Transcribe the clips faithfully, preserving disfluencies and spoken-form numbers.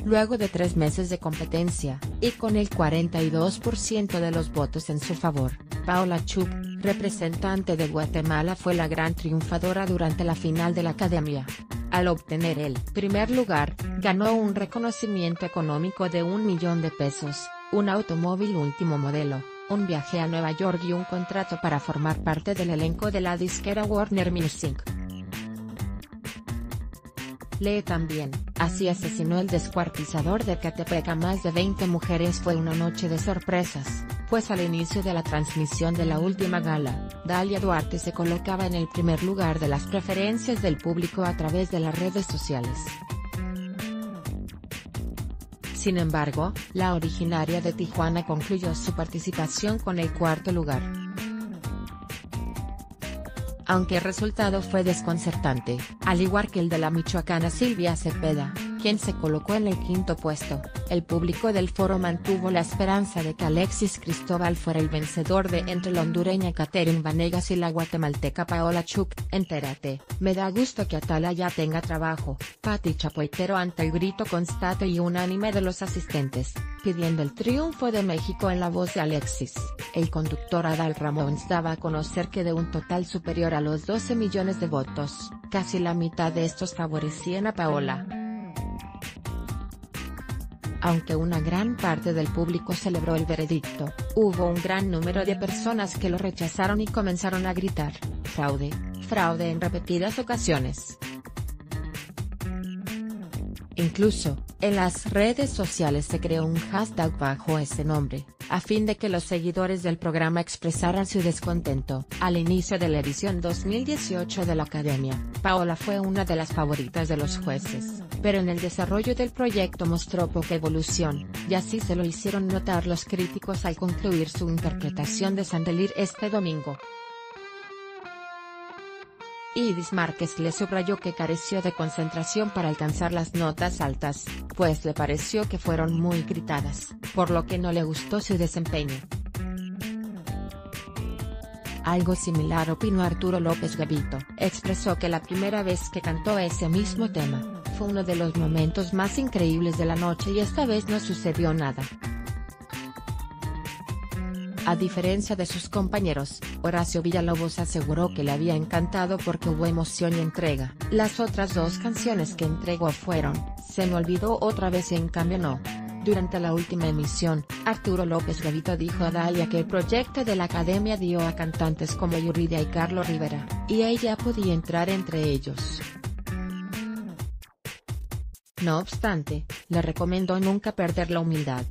Luego de tres meses de competencia, y con el cuarenta y dos por ciento de los votos en su favor, Paola Chuc, representante de Guatemala, fue la gran triunfadora durante la final de la Academia. Al obtener el primer lugar, ganó un reconocimiento económico de un millón de pesos, un automóvil último modelo, un viaje a Nueva York y un contrato para formar parte del elenco de la disquera Warner Music. Lee también, así asesinó el descuartizador de Catepec a más de veinte mujeres. Fue una noche de sorpresas, pues al inicio de la transmisión de la última gala, Dalia Duarte se colocaba en el primer lugar de las preferencias del público a través de las redes sociales. Sin embargo, la originaria de Tijuana concluyó su participación con el cuarto lugar. Aunque el resultado fue desconcertante, al igual que el de la michoacana Silvia Cepeda, quien se colocó en el quinto puesto, el público del foro mantuvo la esperanza de que Alexis Cristóbal fuera el vencedor de entre la hondureña Catherine Vanegas y la guatemalteca Paola Chuc. Entérate, me da gusto que Atala ya tenga trabajo, Pati Chapoytero ante el grito constante y unánime de los asistentes, pidiendo el triunfo de México en la voz de Alexis. El conductor Adal Ramones daba a conocer que de un total superior a los doce millones de votos, casi la mitad de estos favorecían a Paola. Aunque una gran parte del público celebró el veredicto, hubo un gran número de personas que lo rechazaron y comenzaron a gritar, fraude, fraude en repetidas ocasiones. Incluso, en las redes sociales se creó un hashtag bajo ese nombre, a fin de que los seguidores del programa expresaran su descontento. Al inicio de la edición dos mil dieciocho de la Academia, Paola fue una de las favoritas de los jueces, pero en el desarrollo del proyecto mostró poca evolución, y así se lo hicieron notar los críticos al concluir su interpretación de Sandelir este domingo. Idis Márquez le subrayó que careció de concentración para alcanzar las notas altas, pues le pareció que fueron muy gritadas, por lo que no le gustó su desempeño. Algo similar opinó Arturo López Gavito. Expresó que la primera vez que cantó ese mismo tema, fue uno de los momentos más increíbles de la noche y esta vez no sucedió nada. A diferencia de sus compañeros, Horacio Villalobos aseguró que le había encantado porque hubo emoción y entrega. Las otras dos canciones que entregó fueron, Se me olvidó otra vez y En cambio no. Durante la última emisión, Arturo López Gavito dijo a Dalia que el proyecto de la Academia dio a cantantes como Yuridia y Carlos Rivera, y ella podía entrar entre ellos. No obstante, le recomendó nunca perder la humildad.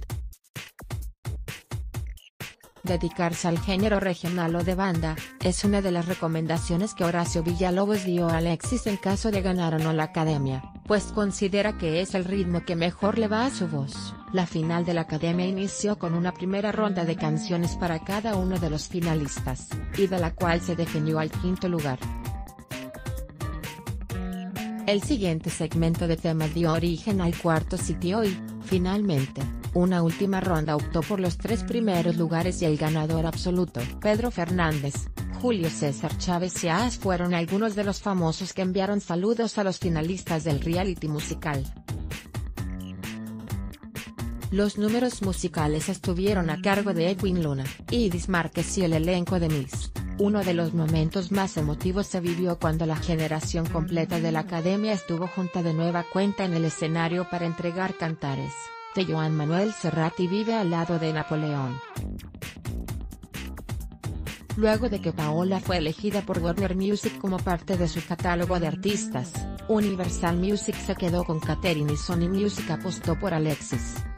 Dedicarse al género regional o de banda, es una de las recomendaciones que Horacio Villalobos dio a Alexis en caso de ganar o no la Academia, pues considera que es el ritmo que mejor le va a su voz. La final de la Academia inició con una primera ronda de canciones para cada uno de los finalistas, y de la cual se definió al quinto lugar. El siguiente segmento de temas dio origen al cuarto sitio y, finalmente, una última ronda optó por los tres primeros lugares y el ganador absoluto. Pedro Fernández, Julio César Chávez y As fueron algunos de los famosos que enviaron saludos a los finalistas del reality musical. Los números musicales estuvieron a cargo de Edwin Luna, Idis Márquez y el elenco de Miss. Uno de los momentos más emotivos se vivió cuando la generación completa de la Academia estuvo junta de nueva cuenta en el escenario para entregar cantares, de Joan Manuel Serrat y Vive al lado de Napoleón. Luego de que Paola fue elegida por Warner Music como parte de su catálogo de artistas, Universal Music se quedó con Catherine y Sony Music apostó por Alexis.